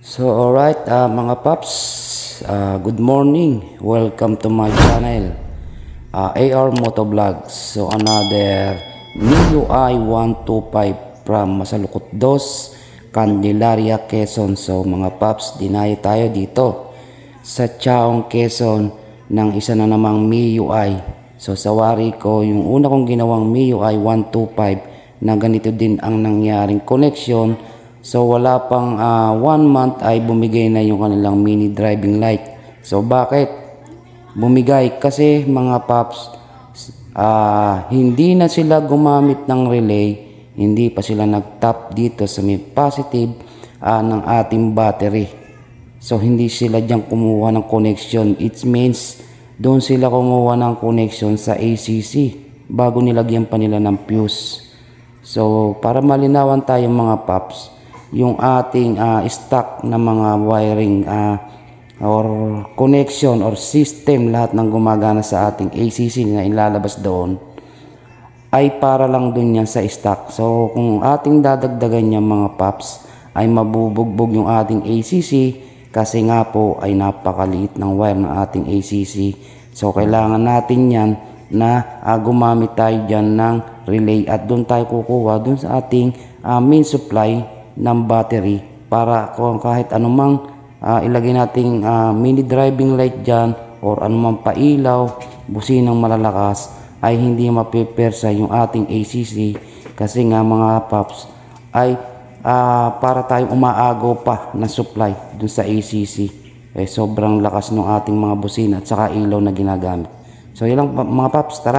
So alright, mga paps, good morning. Welcome to my channel, AR Motovlogs. So another MIUI 125 from Masalukot 2, Candelaria, Quezon. So mga paps, dinayo tayo dito sa Chaong, Quezon ng isa na namang MIUI. So sa wari ko, yung una kong ginawang MIUI 125 na ganito din ang nangyaring connection. So wala pang 1 month ay bumigay na yung kanilang mini driving light. So bakit bumigay? Kasi mga paps, hindi na sila gumamit ng relay, hindi pa sila nag-tap dito sa may positive ng ating battery. So hindi sila diyan kumuha ng connection. It means doon sila kumuha ng connection sa ACC bago nilagyan pa nila ng fuse. So para malinawan tayo mga paps, yung ating stock na mga wiring or connection or system, lahat ng gumagana sa ating ACC na ilalabas doon ay para lang dun yan sa stock. So kung ating dadagdagan yan mga paps, ay mabubugbog yung ating ACC kasi nga po ay napakaliit ng wire ng ating ACC. So kailangan natin yan na gumamit tayo dyan ng relay at doon tayo kukuha doon sa ating main supply ng battery para kung kahit anumang ilagay nating mini driving light dyan or anumang pailaw, businang malalakas ay hindi mapipersa yung ating ACC. Kasi nga mga paps ay para tayong umaagaw pa na supply dun sa ACC, sobrang lakas ng ating mga busina at saka ilaw na ginagamit. So yun lang mga paps, tara.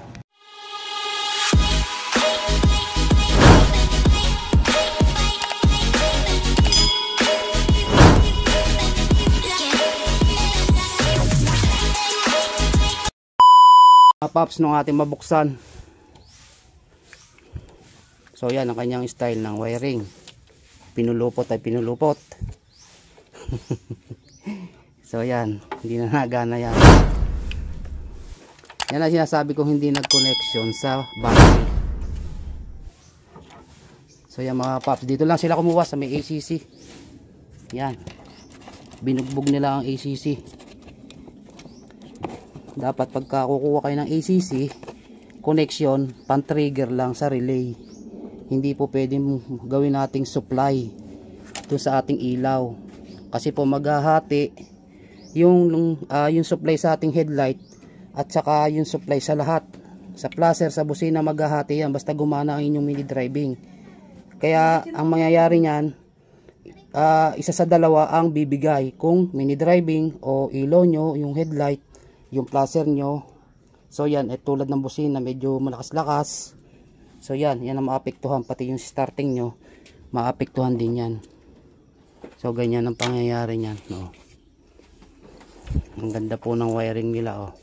Paps nung ating mabuksan. So yan ang kanyang style ng wiring. Pinulupot ay pinulupot. So yan, hindi na nagana yan. Yan ang sinasabi kong hindi nag-connection sa battery. So yan mga paps, dito lang sila kumuha sa may ACC. Yan, binugbog nila ang ACC. Dapat pagka kukuha kayo ng ACC connection, pan-trigger lang sa relay. Hindi po pwedeng gawin nating supply to sa ating ilaw. Kasi po maghahati yung supply sa ating headlight at saka yung supply sa lahat. Sa flasher, sa busina, maghahati yan basta gumana ang inyong mini driving. Kaya ang mangyayari niyan, isa sa dalawa ang bibigay. Kung mini driving o ilaw nyo, yung headlight, yung flasher nyo. So yan, tulad ng busina, medyo malakas-lakas. So yan ang maapektuhan, pati yung starting nyo maapektuhan din yan. So ganyan ang pangyayari nyan, no? Ang ganda po ng wiring nila, oh.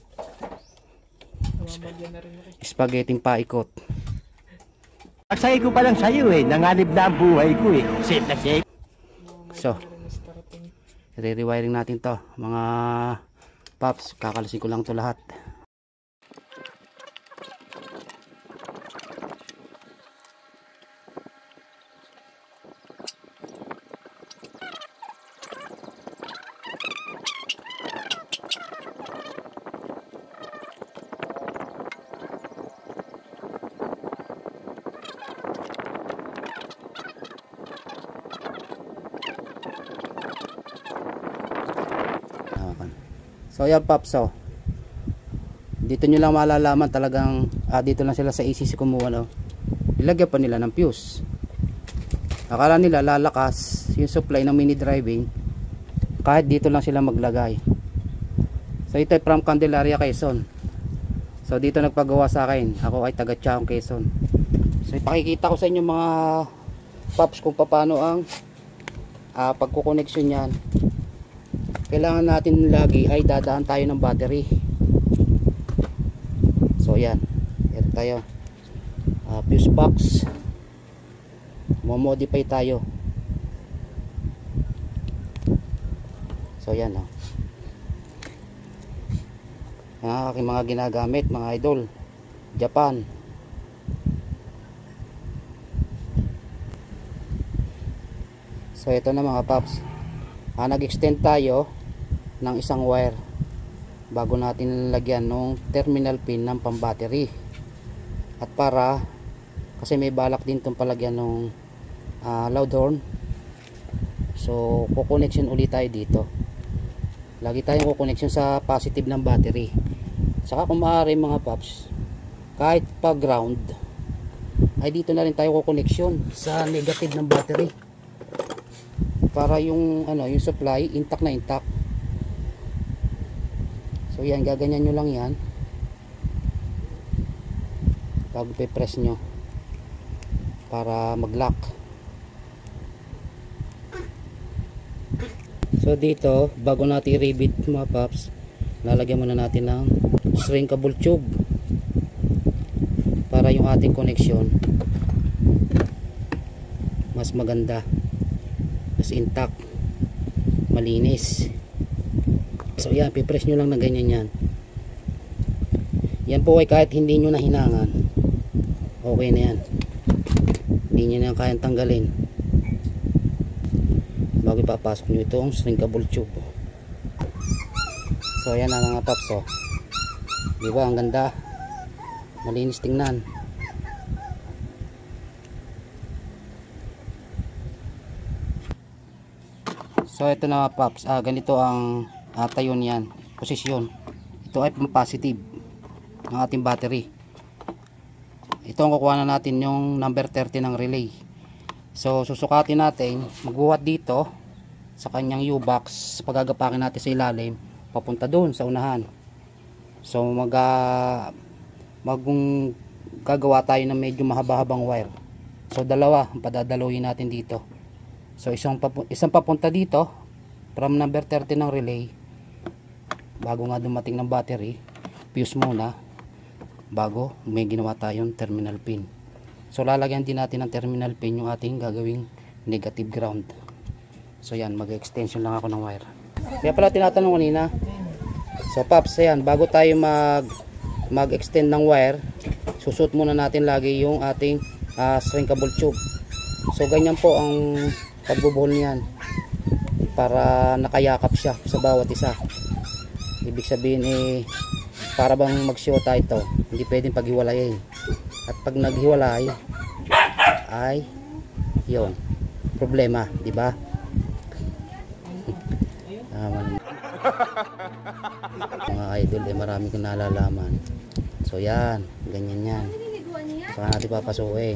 Spaghetti paikot. Aksay ko pa lang sa'yo nanganib na ang buhay ko Safe na safe. So re-rewiring natin to mga paps, kakalisin ko lang to lahat. So yan paps, dito nyo lang malalaman talagang dito lang sila sa ACC kumuha, no? Ilagyan pa nila ng fuse. Akala nila lalakas yung supply ng mini driving kahit dito lang sila maglagay. So ito ay from Candelaria, Quezon. So dito nagpagawa sa akin. Ako ay taga Chaong, Quezon. So ipakikita ko sa inyo mga paps kung paano ang pagkukoneksyon yan. Kailangan natin lagi ay dadaan tayo ng battery. So yan, ito tayo, fuse box, modify tayo. So yan, ang aking mga ginagamit mga idol, Japan. So ito na mga paps, nag-extend tayo ng isang wire bago natin lagyan ng terminal pin ng pang-battery. At para kasi may balak din itong palagyan ng loud horn, so kukoneksyon ulit tayo dito. Lagi tayong kukoneksyon sa positive ng battery. Saka kung maaari mga paps, kahit pa ground ay dito na rin tayo kukoneksyon sa negative ng battery para yung yung supply intact na intact. So yan, gaganyan nyo lang yan bago pe-press nyo para mag-lock. So dito, bago natin i-rebit mga paps, lalagyan muna natin ng shrinkable tube para yung ating connection mas maganda, mas intact, malinis. So yan, pipress nyo lang na ganyan yan. Yan po ay kahit hindi nyo na hinangan, okay na yan. Hindi nyo na kayang tanggalin bago ipapasok nyo itong shrinkable tube. So yan na mga paps, oh. Diba ang ganda, malinis tingnan. So ito na mga paps, ganito ang tayo niyan, posisyon. Ito ay positive ng ating battery. Ito ang kukuha na natin yung number 30 ng relay. So susukatin natin, magbuhat dito sa kanyang U-box, pagagapakin natin sa ilalim papunta doon sa unahan. So gagawa tayo ng medyo mahaba-habang wire. So dalawa ang padadaluhin natin dito. So isang papunta dito from number 30 ng relay bago nga dumating ng battery, fuse muna bago may ginawa tayong terminal pin. So lalagyan din natin ng terminal pin yung ating gagawing negative ground. So yan, mag-extension lang ako ng wire. Kaya pala tinatanong kanina. So paps, ayan, bago tayo mag-extend ng wire, susut muna natin lagi yung ating shrinkable tube. So ganyan po ang pagbubuhol niyan para nakayakap siya sa bawat isa. Ibig sabihin para bang mag-shota ito, hindi pwedeng paghiwalayin. At pag naghiwalay ay yon problema, di ba? Mga idol, marami kong nalalaman. So yan, ganyan yan. Saka natin papasukin.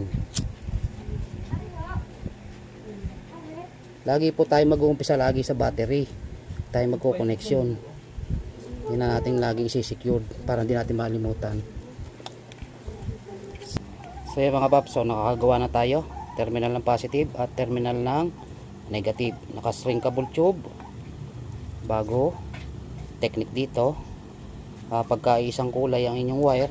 Lagi po tayo mag-uumpisa lagi sa battery. Tayo magko-connection. Yan na natin lagi isi-secure para hindi natin makalimutan. So yan mga paps, so nakakagawa na tayo. Terminal ng positive at terminal ng negative. Naka-shrinkable tube. Bago, technique dito. Pagka isang kulay ang inyong wire,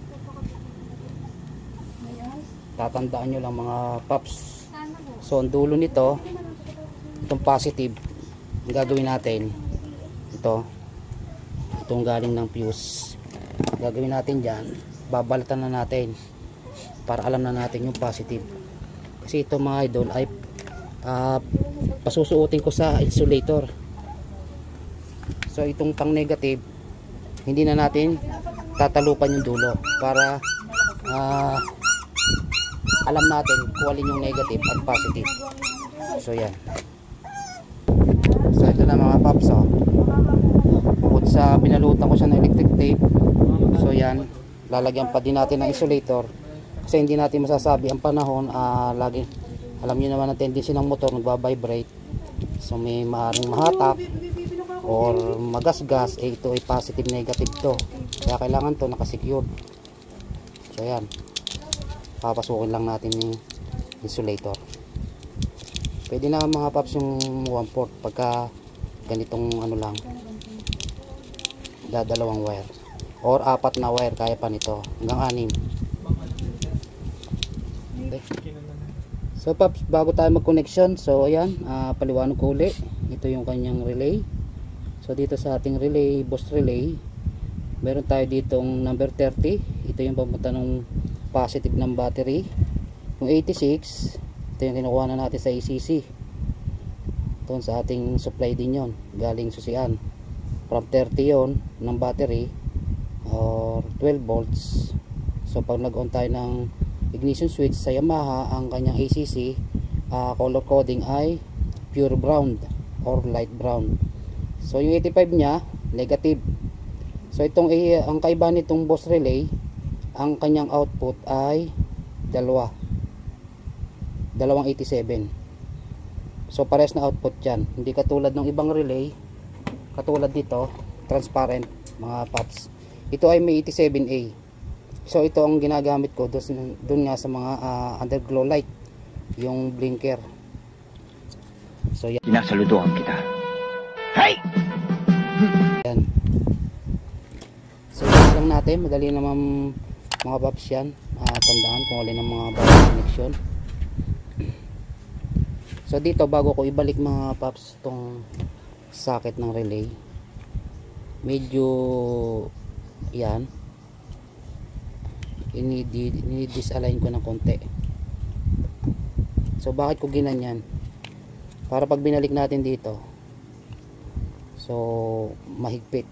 tatandaan nyo lang mga paps. So ang dulo nito, itong positive, ang gagawin natin itong galing ng fuse, gagawin natin dyan, babalatan na natin para alam na natin yung positive. Kasi ito mga idol ay pasusuotin ko sa insulator. So itong pang negative, hindi na natin tatalupan yung dulo para alam natin kung alin yung negative at positive. So yan. So ito na mga paps, oh. Bukod sa binalutan ko siya ng electric tape, so yan, lalagyan pa din natin ng insulator kasi hindi natin masasabi ang panahon. Lagi alam niyo naman ang tendency ng motor, nagba-vibrate, so may maaring mahatak or magasgas. Ito ay positive negative to, kaya kailangan to nakasecured. So yan, papasukin lang natin yung insulator. Pwede na mga paps yung 1/4 pagka ganitong lang, dalawang wire or 4 na wire, kaya pa nito hanggang 6. Okay. So paps, bago tayo mag-connection, so ayan, paliwanag ko uli. Ito yung kanyang relay. So dito sa ating relay, boss relay, meron tayo ditong number 30. Ito yung papunta ng positive ng battery. Yung 86, ito yung kinukuha na natin sa ACC. doon sa ating supply din yon, galing susian. From 30 yon ng battery or 12 volts. So pag nag-on tayo ng ignition switch sa Yamaha, ang kanyang ACC color coding ay pure brown or light brown. So yung 85 nya negative. So itong ang kaiba nitong Boss relay, ang kanyang output ay dalawang 87. So pares na output yan, hindi katulad ng ibang relay, katulad dito transparent mga paps. Ito ay may 87A. So ito ang ginagamit ko doon nga sa mga underglow light, yung blinker. So yan, Sinasaludohan kita. Hey! yan. So yan lang natin, madali naman mga paps yan. Tandaan kung alin ang mga bawang connection. So dito, bago ko ibalik mga paps tong socket ng relay, medyo yan, ini-disalign ko ng konti. So bakit ko ginanyan? Para pag binalik natin dito, so mahigpit,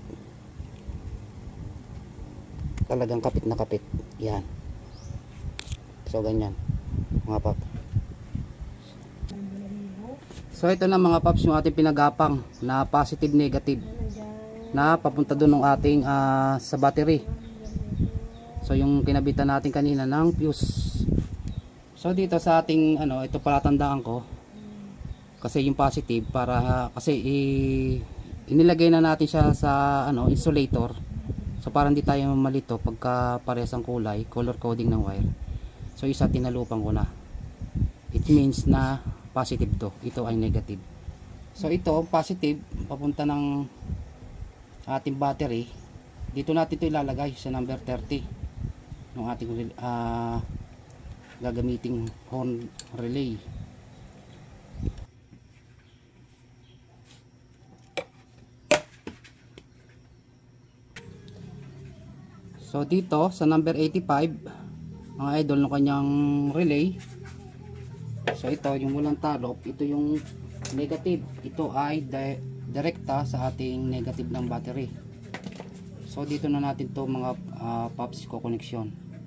talagang kapit na kapit yan. So ganyan mga paps. So ito na mga paps yung ating pinagapang na positive negative na papunta doon ng ating sa battery. So yung kinabitan natin kanina ng fuse. So dito sa ating ito palatandaan ko kasi yung positive, para kasi inilagay na natin siya sa insulator. So para hindi tayo malito pagka parehas ang kulay, color coding ng wire. So isa tinalupan ko na. It means na positive to, ito ay negative. So ito positive papunta ng ating battery. Dito natin ito ilalagay sa number 30 ng ating gagamiting horn relay. So dito sa number 85 mga idol ng kanyang relay. So ito yung walang talop, ito yung negative, ito ay direkta sa ating negative ng battery. So dito na natin to mga pops ko connection.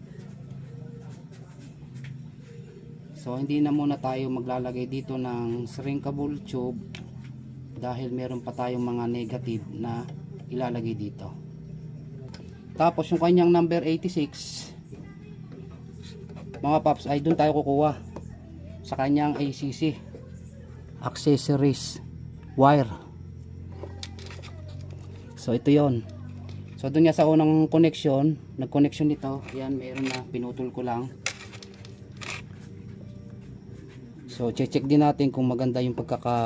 So hindi na muna tayo maglalagay dito ng shrinkable tube dahil meron pa tayong mga negative na ilalagay dito. Tapos yung kanyang number 86 mga pops ay doon tayo kukuha sa kanyang ACC accessories wire. So ito yon. So doon nga sa unang connection, nag-connection nito, yan meron na, pinutol ko lang. So check din natin kung maganda yung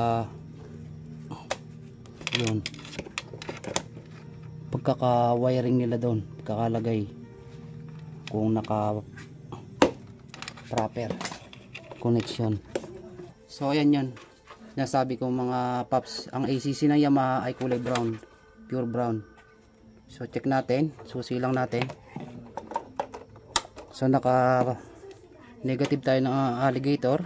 pagkaka wiring nila doon, pagkakalagay, kung naka proper connection. So ayan yan, nasabi ko mga paps, ang ACC ng Yamaha ay kulay brown, pure brown. So check natin, susi lang natin. So naka negative tayo ng alligator.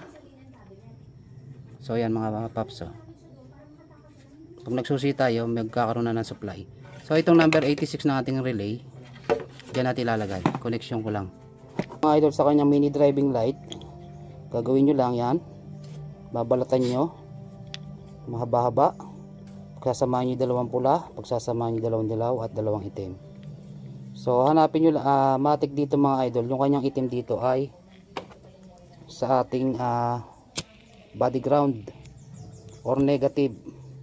So ayan mga paps, pag nagsusi tayo magkakaroon na ng supply. So itong number 86 na ating relay, dyan natin ilalagay, connection ko lang mga idol sa kanyang mini driving light. Gagawin nyo lang yan, babalatan nyo mahaba-haba, pagsasamahan nyo dalawang pula, pagsasamahan nyo dalawang dilaw at dalawang itim. So hanapin nyo matik dito mga idol, yung kanyang itim dito ay sa ating body ground or negative.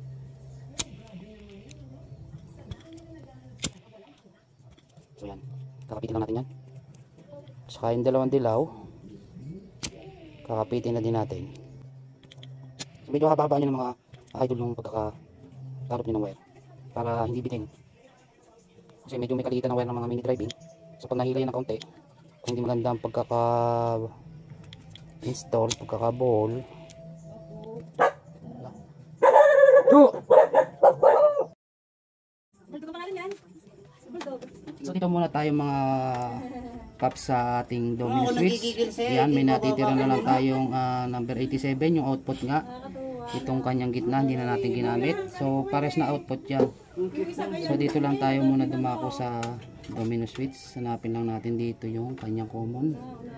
So yan, kakapitin lang natin yan. Saka yung dalawang dilaw kakapitin na din natin. So, medyo haba-haba nyo ng mga idol ng pagkakatarot nyo ng wire para hindi bitin, kasi medyo may kaliitan ng wire ng mga mini driving. So pag nahila yan ng kaunti, kung hindi maganda ang pagkaka install, pagkaka-ball. So dito muna tayo mga paps sa ating domino switch. Yan, may natitira na lang tayong number 87, yung output nga. itong kanyang gitna hindi na natin ginamit. So pares na output yan. So dito lang tayo muna dumako sa domino switch. Hanapin lang natin dito yung kanyang common.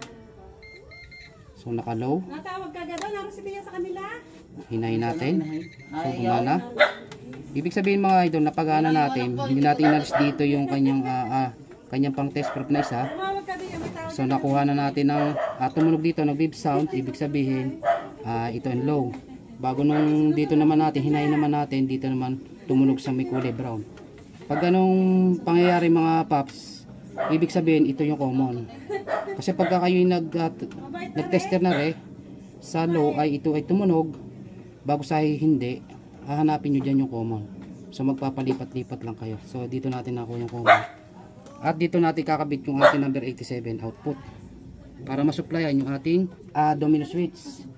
So naka low. Natawag ka gano'n, naroon niya sa kanila. Hinayin natin. So gumana. Ibig sabihin mga idol, napagana natin. Hindi natin inalis dito yung kanyang kanyang pang test proof na isa. Tumawag ka din, may tawag. So nakuha na natin ng tumunog dito, nag-beep sound. Ibig sabihin ito ang low. Bago nung dito naman natin, hinayin naman natin, dito naman tumunog sa may kulay brown. Pag ganong pangyayari mga paps, ibig sabihin ito yung common. Kasi pagka kayo nag-tester na sa low ay ito ay tumunog, bago sa hindi, hahanapin nyo dyan yung common. So magpapalipat-lipat lang kayo. So dito natin nakuha yung common. At dito natin kakabit yung ating number 87 output para masupplyan yung ating domino switch.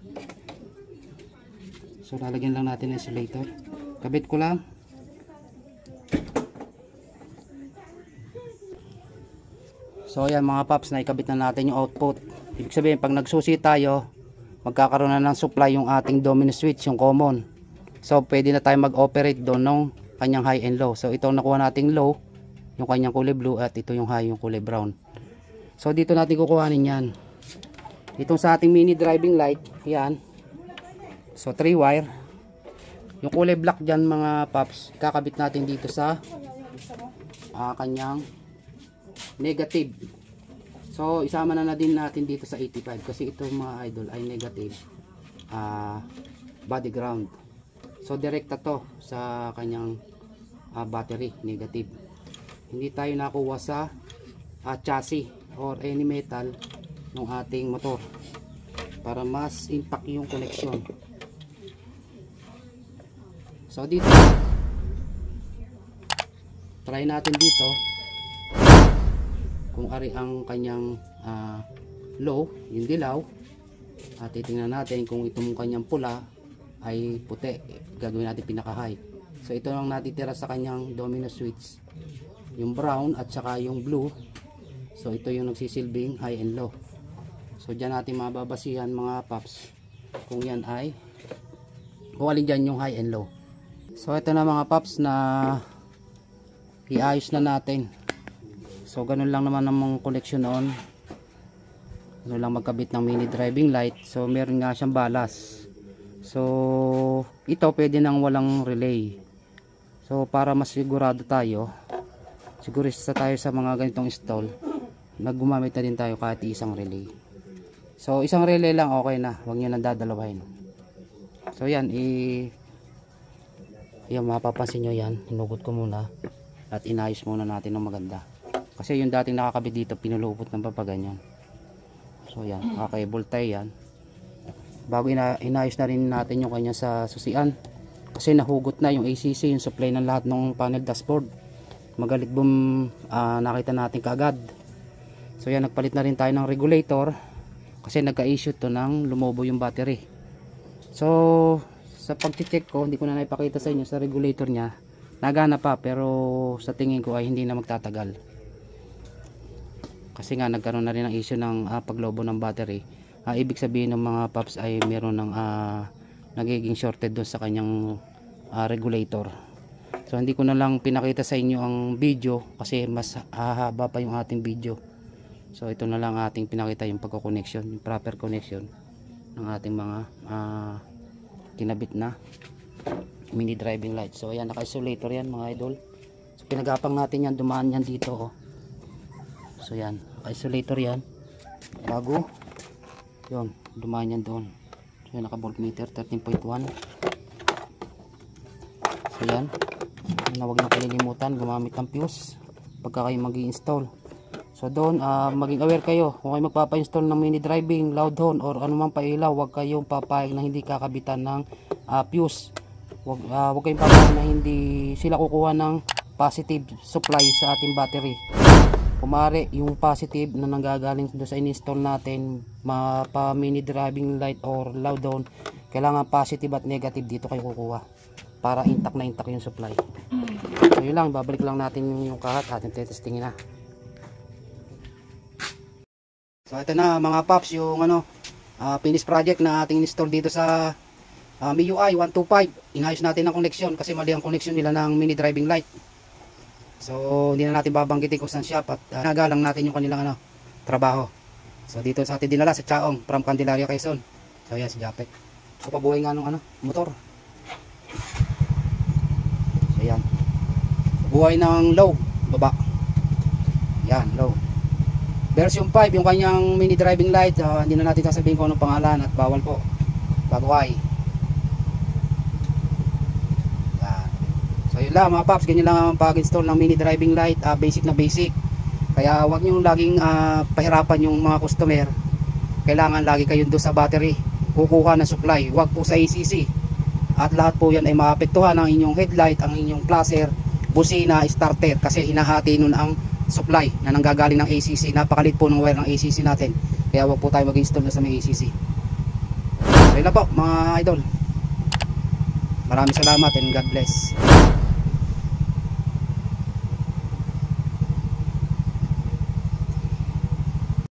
So lalagyan lang natin ng insulator. Kabit ko lang. So ayan mga paps, naikabit na natin yung output. Ibig sabihin pag nagsusi tayo, magkakaroon na ng supply yung ating domino switch, yung common. So pwede na tayo mag-operate doon ng kanyang high and low. So ito nakuha nating low, yung kanyang kulay blue, at ito yung high, yung kulay brown. So dito natin kukuhanin yan. Itong sa ating mini driving light, yan. So 3 wire. Yung kulay black dyan mga paps, kakabit natin dito sa kanyang negative. So isama na din natin dito sa 85 kasi ito mga idol ay negative body ground. So direkta to sa kanyang battery, negative. Hindi tayo nakuha sa chassis or any metal ng ating motor para mas intact yung connection. So dito try natin dito kung ari ang kanyang low, yung dilaw, at titingnan natin kung itong kanyang pula ay puti, gagawin natin pinaka high. So ito lang natitira sa kanyang domino switch, yung brown at saka yung blue. So ito yung nagsisilbing high and low. So dyan natin mababasihan mga paps kung yan ay kung alin dyan yung high and low. So ito na mga paps na iayos na natin. So ganun lang naman ang connection noon. Ganun lang magkabit ng mini driving light. So meron nga siyang balas. So ito pwede nang walang relay. So para mas sigurado tayo, sigurista tayo sa mga ganitong install, naggumamit na din tayo kahit isang relay. So isang relay lang okay na, huwag nyo nang dadalawahin. So yan, yan mapapansin nyo yan, hinugot ko muna at inayos muna natin ng maganda. Kasi yung dating nakakabit dito, pinulupot ng papaganyan. So yan, kakable tayo yan. Bago inayos na rin natin yung kanya sa susian. Kasi nahugot na yung ACC, yung supply ng lahat ng panel dashboard. Magalit boom, nakita natin kaagad. So yan, nagpalit na rin tayo ng regulator. Kasi nagka-issue to ng lumobo yung battery. So sa pag-check ko, hindi ko na naipakita sa inyo sa regulator niya. Nagana pa, pero sa tingin ko ay hindi na magtatagal. Kasi nga nagkaroon na rin ng issue ng paglobo ng battery. Ibig sabihin ng mga paps ay meron ng nagiging shorted doon sa kanyang regulator. So hindi ko na lang pinakita sa inyo ang video kasi mas hahaba pa yung ating video. So ito na lang ating pinakita yung pagko-connection, yung proper connection ng ating mga kinabit na mini driving light. So ayan, naka-isolator yan mga idol. So pinagapang natin yan, dumaan yan dito So yan, naka-isolator yan. Bago yun, dumaan yan doon. So yan, naka-voltmeter 13.1. So yan, huwag na kalilimutan gumamit ng fuse pagka kayo mag-i-install. So doon, maging aware kayo kung kayo magpapa-install ng mini driving, loud horn or anumang pailaw, huwag kayong papayag na hindi kakabitan ng fuse. Huwag kayong papayag na hindi sila kukuha ng positive supply sa ating battery. Kumari yung positive na nanggagaling doon sa in-install natin, pa mini driving light or loud horn, kailangan positive at negative dito kayo kukuha para intact na intact yung supply. So yun lang, babalik lang natin yung kahat, ating tetestingin na. So ito na mga paps, yung finished project na ating install dito sa MIUI 125. Inayos natin ang connection kasi mali ang connection nila ng mini driving light. So hindi na natin babanggitin kung saan shop at nagalang natin yung kanilang trabaho. So dito sa atin dinala sa Chaong from Candelaria, Quezon. So yan si Japet. So pabuhay nga nung motor. So yan. Buhay ng low, baba. Yan, low. Version 5 yung kanyang mini driving light. Hindi na natin sasabihin kung anong pangalan at bawal po. Baguhay. Yan. So yun lang mga paps, ganyan lang ang pag-install ng mini driving light. Basic na basic. Kaya huwag nyo laging pahirapan yung mga customer. Kailangan lagi kayong doon sa battery kukuha ng supply, huwag po sa ACC. At lahat po yan ay maapektuhan ang inyong headlight, ang inyong flasher, busina, starter, kasi hinahati nun ang supply na nanggagaling ng ACC. Napakalit po ng wire ng ACC natin, kaya huwag po tayo mag-install na sa may ACC. Okay na po mga idol, maraming salamat and God bless.